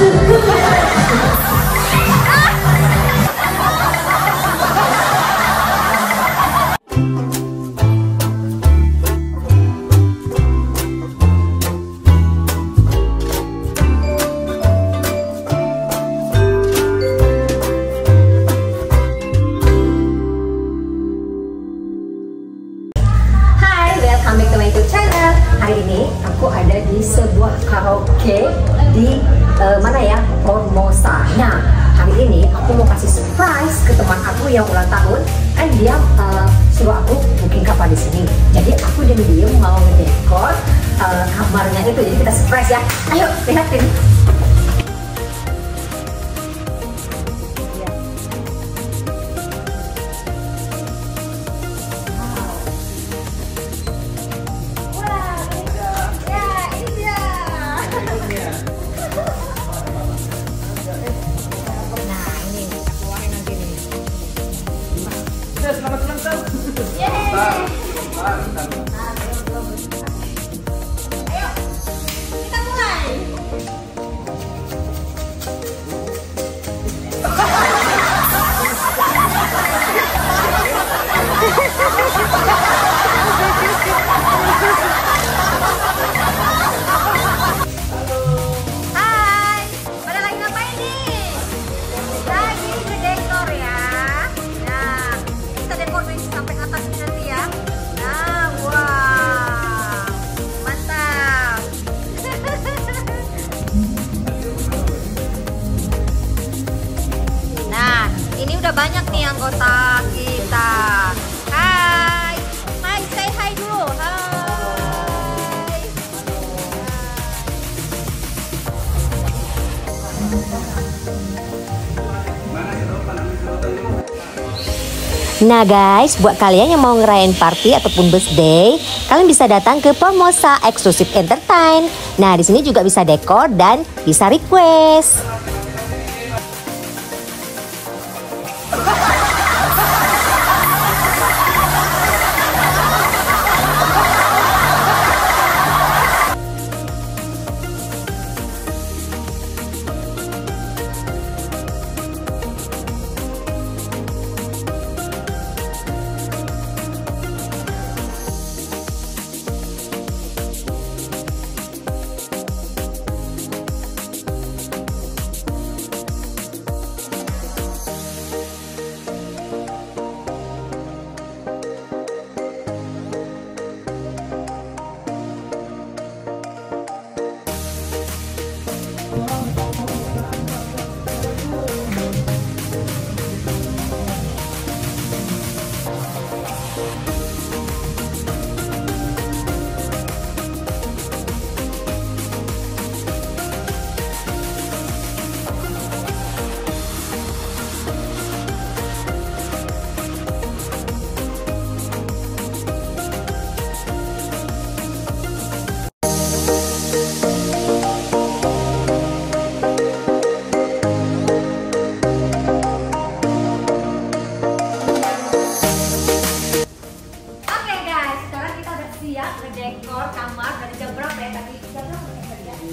Hari ini aku ada di sebuah karaoke di mana ya, Formosa. Nah, hari ini aku mau kasih surprise ke teman aku yang ulang tahun. Kan dia suruh aku booking kapal di sini. Jadi aku diam-diam mau ngedekor kamarnya itu. Jadi kita surprise ya. Ayo lihatin. Selamat ulang tahun. Ayo, kita mulai. Hai, pada lagi ngapain nih? Lagi ngedekor ya. Nah, kita dekor sampai atas nanti ya. Nah, wow, mantap. Nah, ini udah banyak nih anggota kita. Hai, hai, say hi dulu. Hai. Nah guys, buat kalian yang mau ngerayain party ataupun birthday, kalian bisa datang ke Formosa Exclusive Entertain. Nah, di sini juga bisa dekor dan bisa request. Siap ngedekor kamar dari jam berapa ya tadi? Jam berapa tadi ya?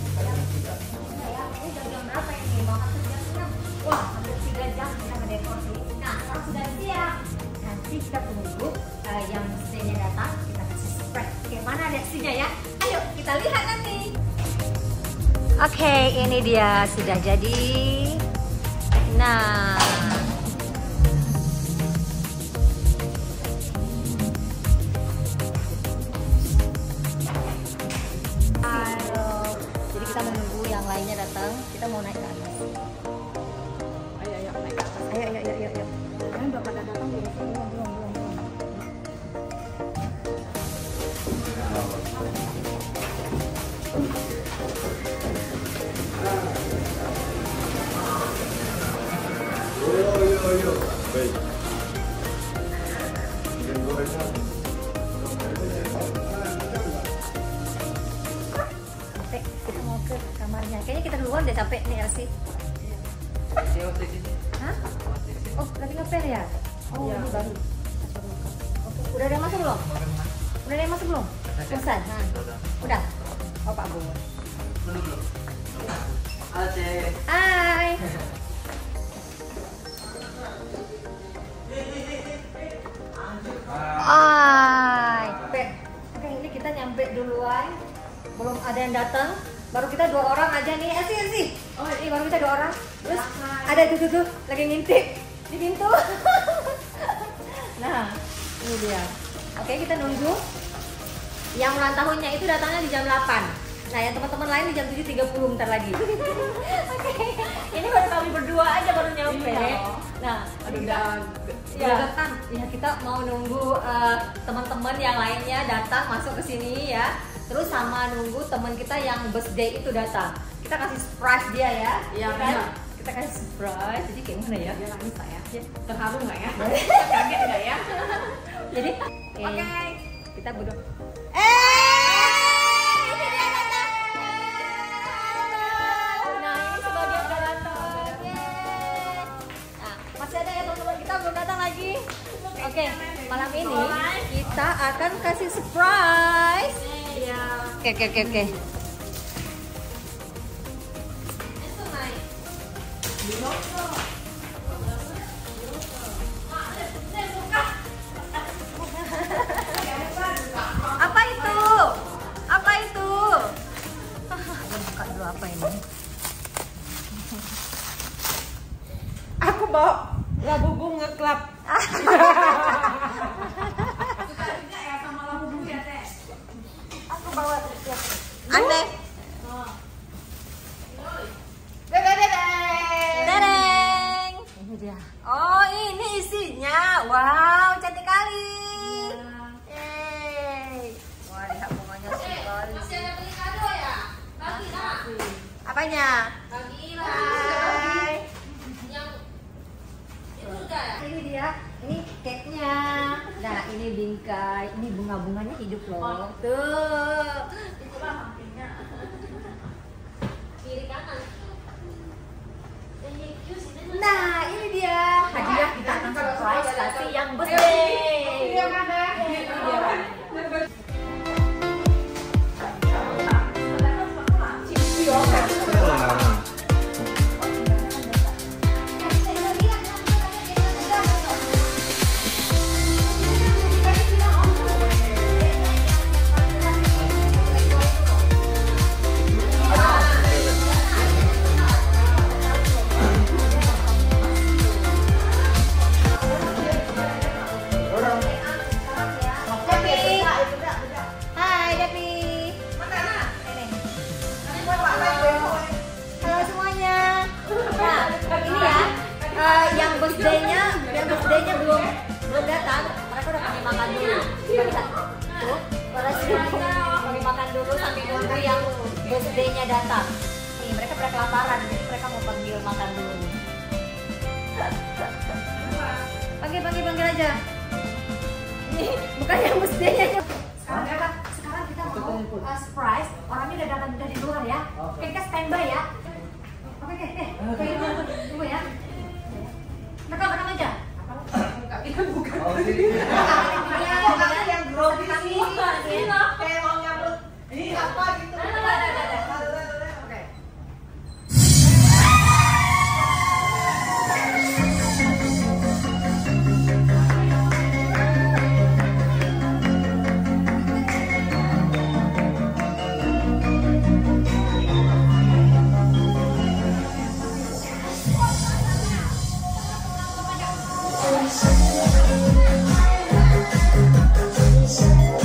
Ini jam berapa ini? Mau hampir jam 6. Wah, hampir 3 jam kita ngedekor sih. Nah, sekarang sudah siap. Nanti kita tunggu yang reaksinya datang, kita kasih surprise. Oke, mana reaksinya ya? Ayo kita lihat nanti. Oke, ini dia sudah jadi. Nah, kita menunggu yang lainnya datang. Kita mau naik ke atas. Ayo naik ke atas. Ayo. Kalian udah pada datang belum? Belum. Yo. Baik. Kita mau ke kamarnya. Kayaknya kita duluan deh capek nih Elsie. Hah? Oh, lagi ngepel ya? Oh, ini baru. Oke, udah ada yang masuk belum? Udah ada yang masuk belum? Pesan. Udah. Oh, Pak Bu. Aceh. datang. Baru kita 2 orang aja nih. Sih. Oh, ini baru kita 2 orang. Terus ada tuh lagi ngintip di pintu. Nah, ini dia. Oke, kita nunggu. Yang ulang tahunnya itu datangnya di jam 8. Nah, yang teman-teman lain di jam 7.30 bentar lagi. Oke. Ini baru kami berdua aja baru nyampe. Nah, udah datang. Ya, kita mau nunggu teman-teman yang lainnya datang masuk ke sini ya. Terus sama nunggu teman kita yang birthday itu datang. Kita kasih surprise dia ya. Iya, kan? benar. Kita kasih surprise. Jadi kayak mana ya? Dia nangis ya. Terharu nggak ya? Kaget nggak ya? Jadi, Oke. kita berdua. Masih ada ya teman-teman kita belum datang lagi. Oke, malam ini kita akan kasih surprise. Iya. Oke. Apa itu? Apa itu? Aku buka dulu apa ini. Aku bawa labu bunga club. Suka juga ya sama labu bunga ya, Teh? Aku bawa aneh. Dereng. Ini dia. Oh, ini isinya. Wow, cantik kali. Yeay. Wah, lihat bunganya sekali. Masih ada beli kado ya? Bagi lah. Apanya? Bagi lah. Hai. Yang itu udah ya? Ini dia. Ini cake-nya. Nah, ini bingkai. Ini bunga-bunganya hidup loh. Tuh. Itulah sampingnya. Kiri kanan. Nah, ini dia hadiah kita akan surprise kasih yang birthday. Yang mana? Hai, Devi. Halo semuanya. Nah, ini ya, yang birthday-nya belum datang. Mereka udah kami makan dulu. Lihat, tuh, para sibuk kami makan dulu sambil nunggu yang birthday-nya datang. Nih, mereka pada kelaparan, jadi mereka mau panggil makan dulu. Panggil aja. Nih, bukan yang birthday-nya. Sekarang kita mau surprise. Orangnya udah datang dari luar ya. Oke, kita standby ya. Oke, tunggu ya. Rekam aja. Bukan. Iya, Yang grogi semua. Kayak mau nyambut. Ini apa gitu. Oke. Thank you.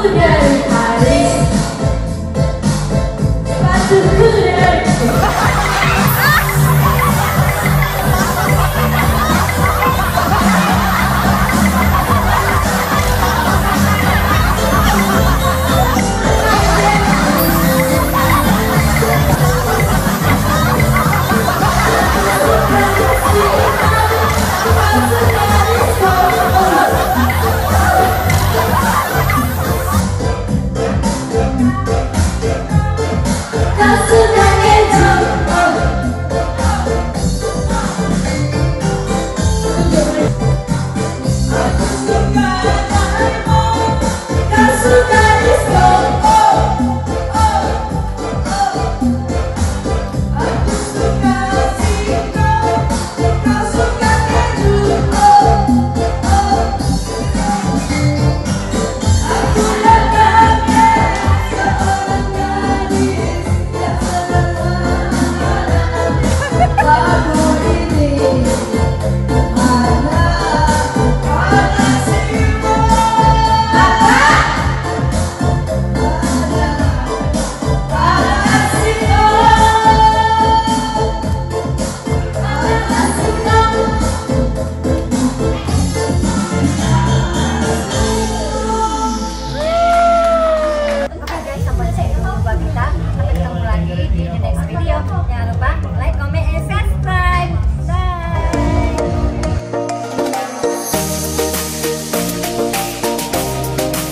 Again.